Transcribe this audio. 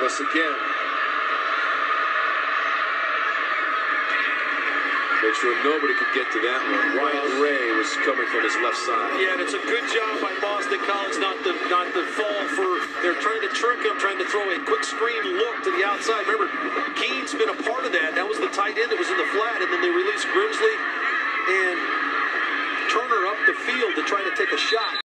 Thomas again. Make sure nobody could get to that one. Ryan Ray was coming from his left side. Yeah, and it's a good job by Boston College not to fall for. They're trying to trick him, trying to throw a quick screen look to the outside. Remember, Keane's been a part of that. That was the tight end that was in the flat, and then they released Grimsley and Turner up the field to try to take a shot.